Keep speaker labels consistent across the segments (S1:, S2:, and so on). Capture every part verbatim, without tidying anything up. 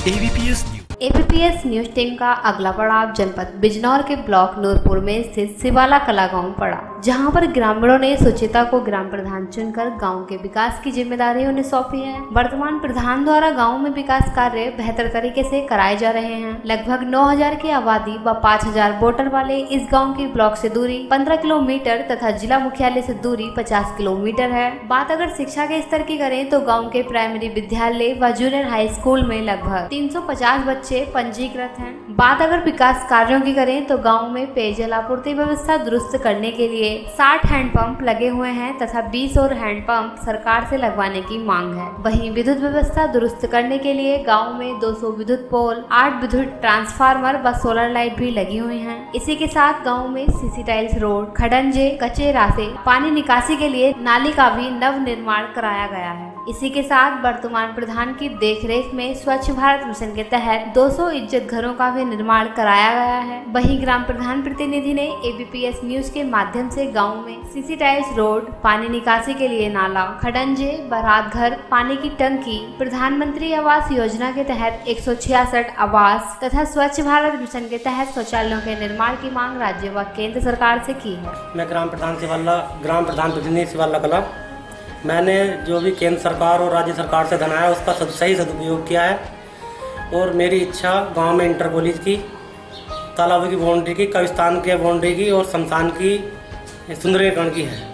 S1: ABPS news
S2: ABPS news team का अगला पड़ाव जनपद बिजनौर के ब्लॉक नूरपुर में स्थित शिवाला कला गांव पड़ा, जहां पर ग्रामीणों ने सुचिता को ग्राम प्रधान चुनकर गांव के विकास की जिम्मेदारी उन्हें सौंपी है। वर्तमान प्रधान द्वारा गांव में विकास कार्य बेहतर तरीके से कराए जा रहे हैं। लगभग नौ हजार की आबादी व पाँच हजार वोटर वाले इस गाँव की ब्लॉक से दूरी पंद्रह किलोमीटर तथा जिला मुख्यालय से दूरी पचास किलोमीटर है। बात अगर शिक्षा के स्तर की करें तो गाँव के प्राइमरी विद्यालय व जूनियर हाई स्कूल में लगभग तीन सौ पचास बच्चे पंजीकृत हैं। बात अगर विकास कार्यों की करें तो गांव में पेयजल आपूर्ति व्यवस्था दुरुस्त करने के लिए साठ हैंडपंप लगे हुए हैं तथा बीस और हैंडपंप सरकार से लगवाने की मांग है। वहीं विद्युत व्यवस्था दुरुस्त करने के लिए गांव में दो सौ विद्युत पोल, आठ विद्युत ट्रांसफार्मर व सोलर लाइट भी लगी हुई हैं। इसी के साथ गाँव में सीसी टाइल्स रोड, खडंजे, कच्चे रास्ते, पानी निकासी के लिए नाली का भी नव निर्माण कराया गया है। इसी के साथ वर्तमान प्रधान की देखरेख में स्वच्छ भारत मिशन के तहत दो सौ इज्जत घरों का भी निर्माण कराया गया है। वहीं ग्राम प्रधान प्रतिनिधि ने एबीपीएस न्यूज के माध्यम से गांव में सीसी टाइल्स रोड, पानी निकासी के लिए नाला, खडंजे, बारात घर, पानी की टंकी, प्रधानमंत्री आवास योजना के तहत एक सौ छियासठ आवास तथा स्वच्छ भारत मिशन के तहत शौचालयों के निर्माण की मांग राज्य व केंद्र सरकार से की है।
S3: मैं ग्राम प्रधान शिवाला ग्राम प्रधान प्रतिनिधि शिवाला कला, मैंने जो भी केंद्र सरकार और राज्य सरकार से धन आया उसका सही सदुपयोग किया है और मेरी इच्छा गांव में इंटर कॉलेज की, तालाबों की बाउंड्री की, कब्रिस्तान के बाउंड्री की और शमशान की सुंदरीकरण की है।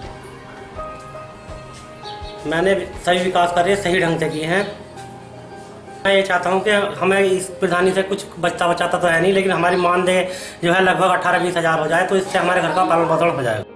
S3: मैंने सभी विकास कार्य सही ढंग से किए हैं। मैं ये चाहता हूं कि हमें इस प्रधानी से कुछ बचता बचाता तो है नहीं, लेकिन हमारी मानदेय जो है लगभग अठारह बीस हज़ार हो जाए तो इससे हमारे घर का पालन पोषण हो जाएगा।